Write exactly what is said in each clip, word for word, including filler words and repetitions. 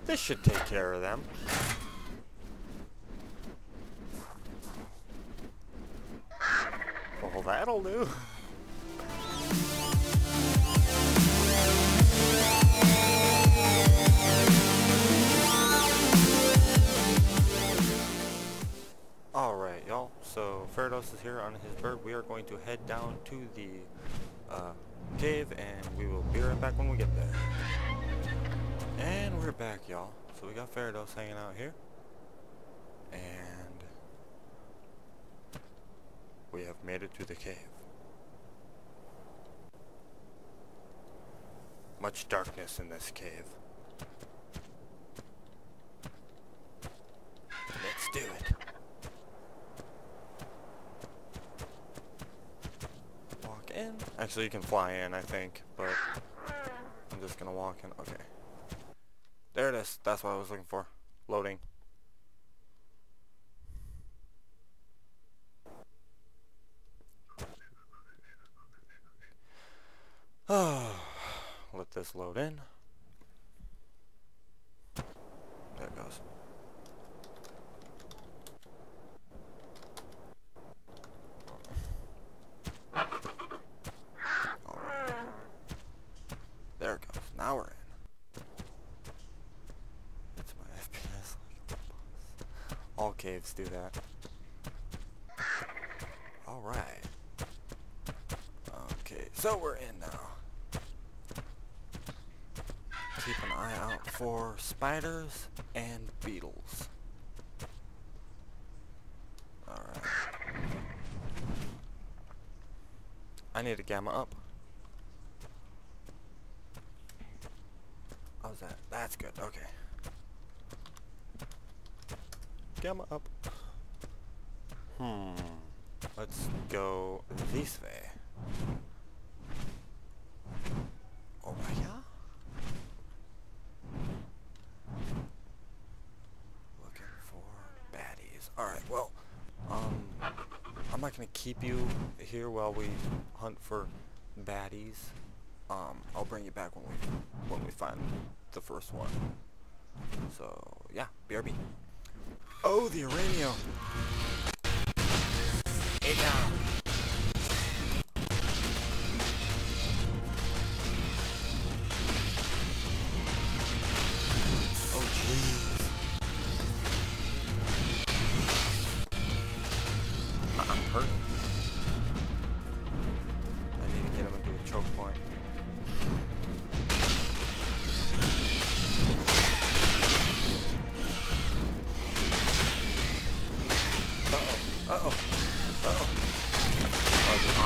This should take care of them. Well, that'll do. Alright, y'all. So, Farados is here on his bird. We are going to head down to the uh, cave, and we will be right back when we get there. And we're back, y'all. So we got Farados hanging out here. And we have made it to the cave. Much darkness in this cave. Let's do it. Walk in. Actually, you can fly in, I think, but I'm just gonna walk in. Okay. There it is. That's what I was looking for. Loading. Let this load in. There it goes. Alright. There it goes. Now we're in. It's my F P S like the boss. All caves do that. Alright. Okay, so we're in now. Keep an eye out for spiders and beetles. Alright. I need a gamma up. How's that? That's good. Okay. Gamma up. Hmm. Let's go this way. Over here? Looking for baddies. Alright, well, um, I'm not gonna keep you here while we hunt for baddies. Um, I'll bring you back when we when we find the first one. So yeah, B R B. Oh, the Uranio. Hey down. Oh jeez. I'm hurting. I need to get him into a choke point. Uh-oh. Uh-oh. Uh-oh. Oh, the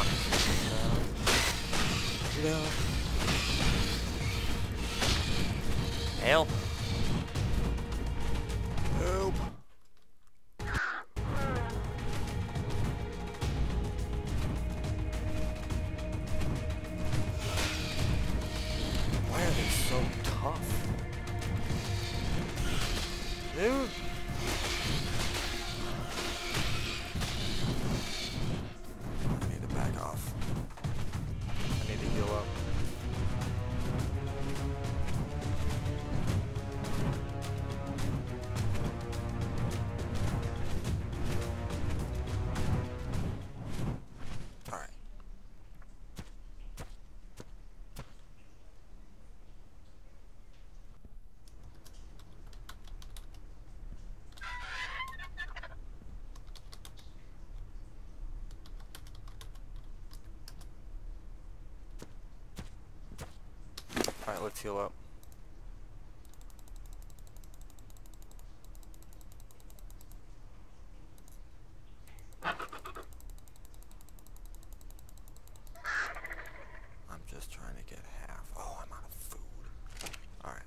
honest. No. No. Help. Help. Why are they so tough? Dude. I need to back off. I need to heal up. Alright. Alright, let's heal up. I'm just trying to get half. Oh, I'm out of food. Alright.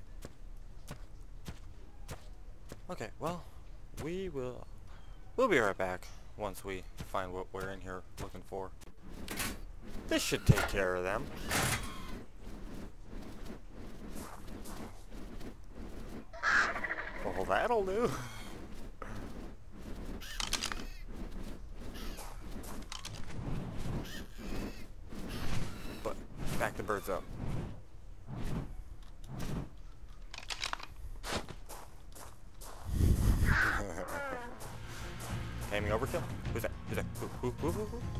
Okay, well, we will... We'll be right back once we find what we're in here looking for. This should take care of them. Well, that'll do. But back the birds up. overkill? Who's that? Who's that? Who, who, who, who, who?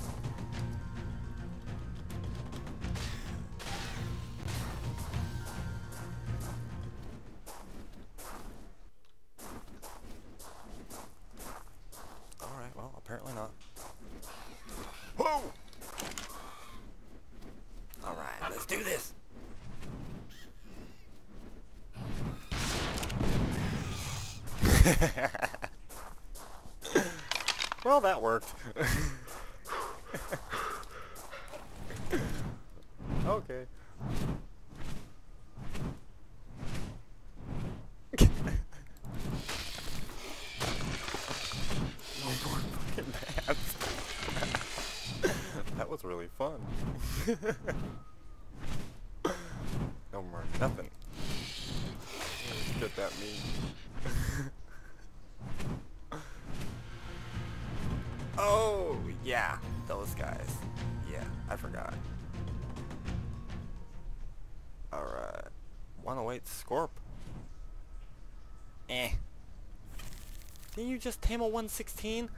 Alright, well, apparently not. Whoa! Alright, let's do this! Well, that worked. Okay. No more fucking bats. That was really fun. No more nothing. Get that meat. Oh, yeah, those guys. Yeah, I forgot. Alright. one oh eight Scorp. Eh. Didn't you just tame a one sixteen?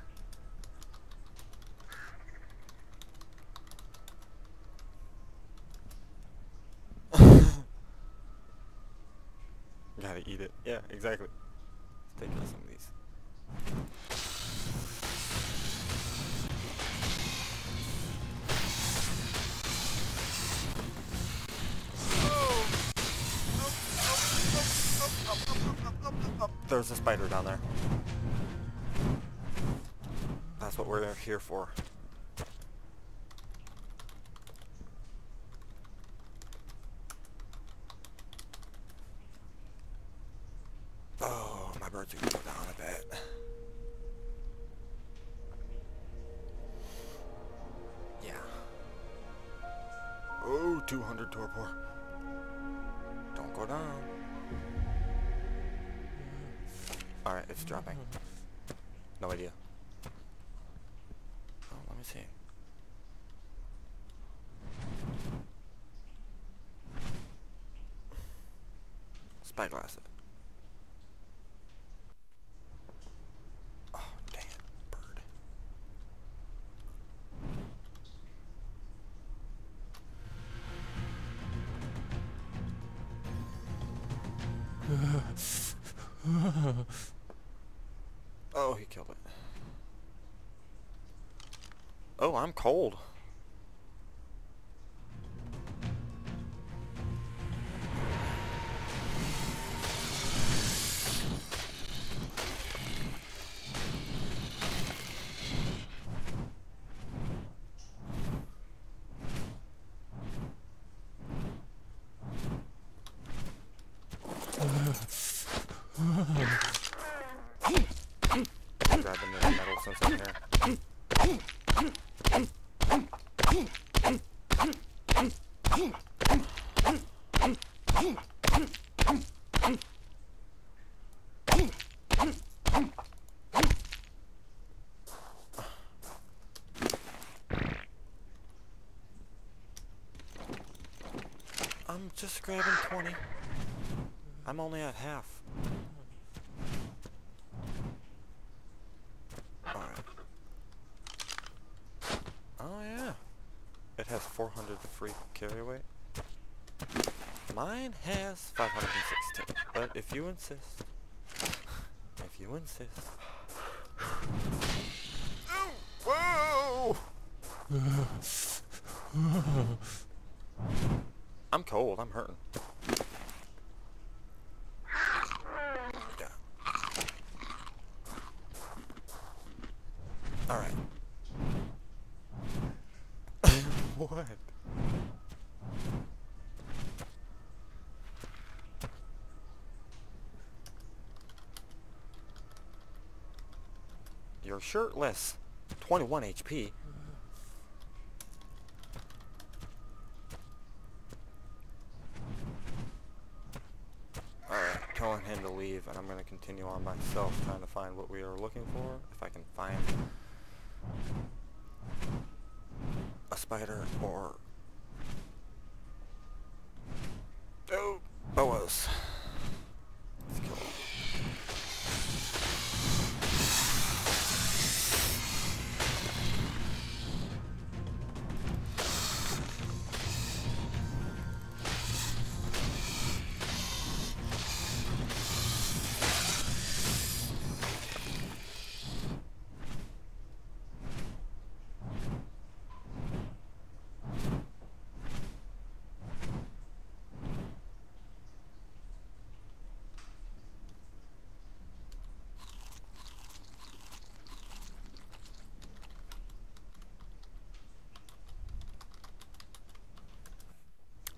Gotta eat it. Yeah, exactly. Let's take out some of these. There's a spider down there. That's what we're here for. Oh, my birds are gonna go down a bit. Yeah. Oh, two hundred torpor. Don't go down. Alright, it's dropping. No idea. Oh, let me see. Spyglass it. Oh, dang it, bird. Oh, he killed it. Oh, I'm cold. Grab the metal since I'm here. I'm just grabbing twenty. I'm only at half. Alright. Oh yeah. It has four hundred free carry weight. Mine has five hundred sixteen. But if you insist. If you insist. Oh, whoa! I'm cold, I'm hurting. Yeah. Alright. What? You're shirtless. twenty-one H P. Alright, telling him to leave, and I'm going to continue on myself trying to find what we are looking for. If I can find a spider or... Oh, boas. Let's kill him.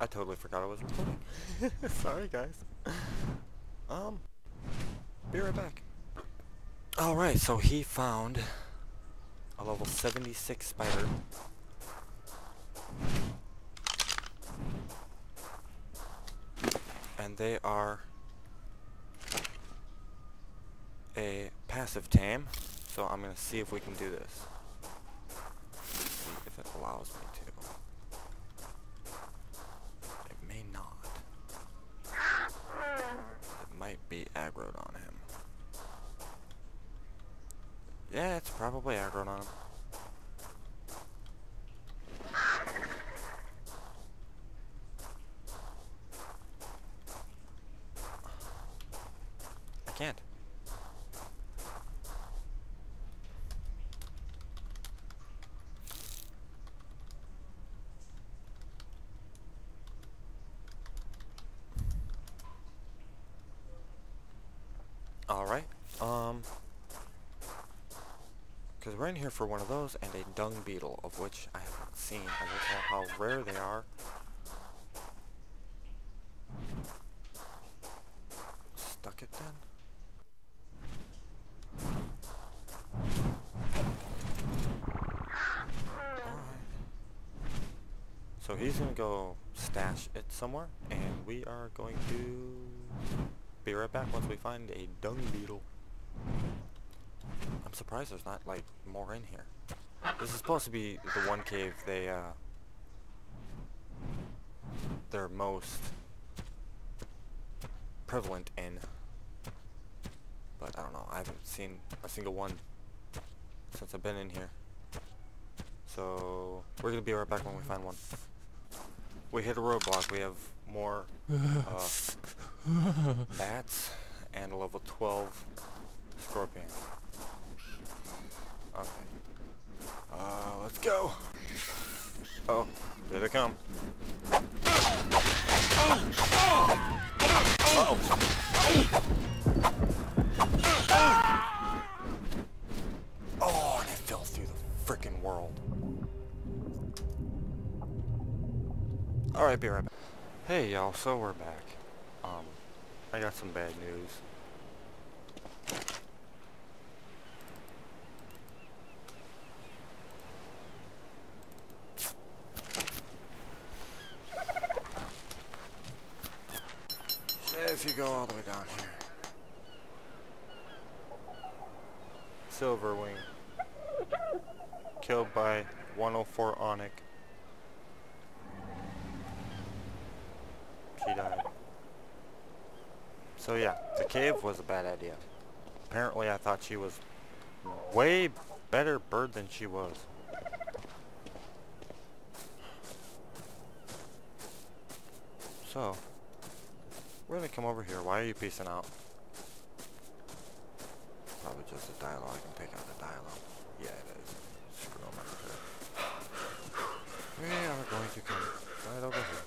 I totally forgot I was recording. Sorry, guys. Um, be right back. Alright, so he found a level seventy-six spider. And they are a passive tame. So I'm going to see if we can do this. See if it allows me to. It may not. It might be aggroed on him. Yeah, it's probably aggroed on him. I can't. Alright, um, because we're in here for one of those and a dung beetle, of which I haven't seen. I don't know how rare they are. Stuck it then? Alright. So he's gonna go stash it somewhere, and we are going to be right back once we find a dung beetle. I'm surprised there's not, like, more in here. This is supposed to be the one cave they, uh... they're most prevalent in. But, I don't know, I haven't seen a single one since I've been in here. So, we're gonna be right back when we find one. We hit a roadblock. We have more, uh... bats and a level twelve scorpion. Okay. Uh, let's go. Oh, here they come. Uh-oh. Oh, and it fell through the frickin' world. Alright, be right back. Hey, y'all, so we're back. Um, I got some bad news. If you go all the way down here. Silverwing. Killed by one oh four Onyx. She died. So yeah, the cave was a bad idea. Apparently I thought she was way better bird than she was. So, we're gonna come over here. Why are you peacing out? Probably just a dialogue and take out the dialogue. Yeah, it is. Screw them up there. We are going to come right over here.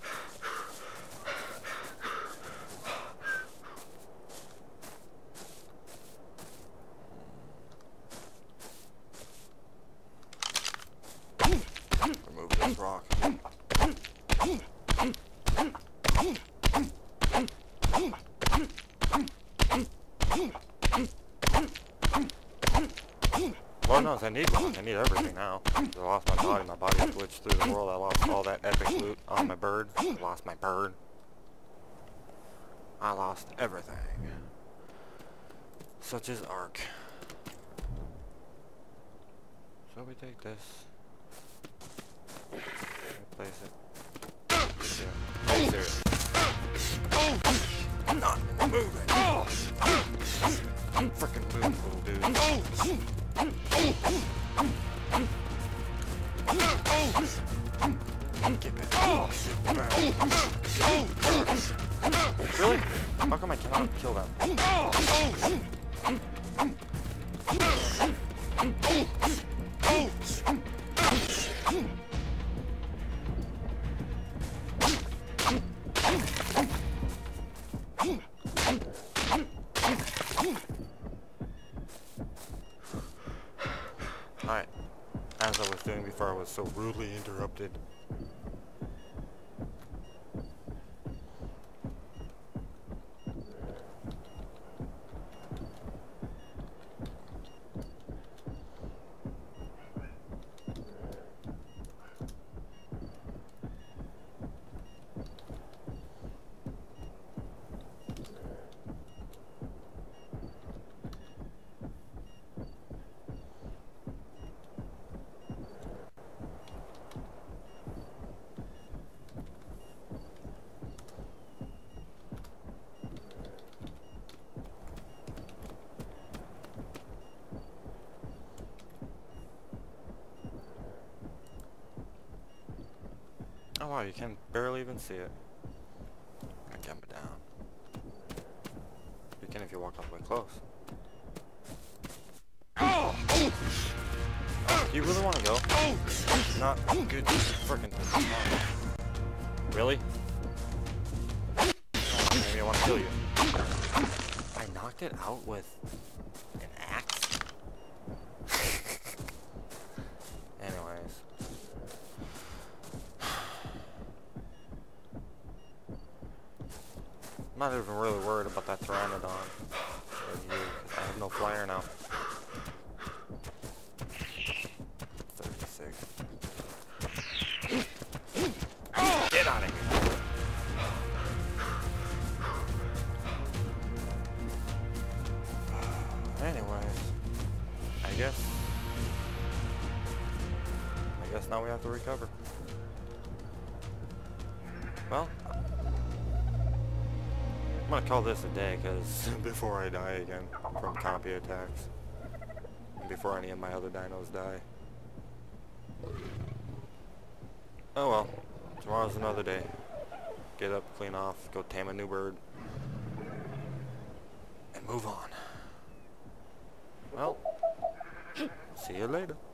Remove this rock. Lord knows I need one. I need everything now. I lost my body. My body glitched through the world. I lost all that epic loot on my bird. I lost my bird. I lost everything. Such as ARK. So we take this. Place it. Yeah. Oh, seriously. I'm not moving. Frickin' move, little dude. Get back. Really? How come I cannot kill them? Alright, as I was doing before I was so rudely interrupted. Wow, you can barely even see it. I jump it down. You can if you walk all the way close. Oh, you really want to go? Not good freaking thing. Really? Maybe I want to kill you. I knocked it out with an axe? Anyways. I'm not even really worried about that pteranodon. Or you, 'cause I have no flyer now. thirty-six. Get out of here! Anyways, I guess. I guess now we have to recover. Well, I'm gonna call this a day, because before I die again from copy attacks, and before any of my other dinos die. Oh well, tomorrow's another day. Get up, clean off, go tame a new bird, and move on. Well, see you later.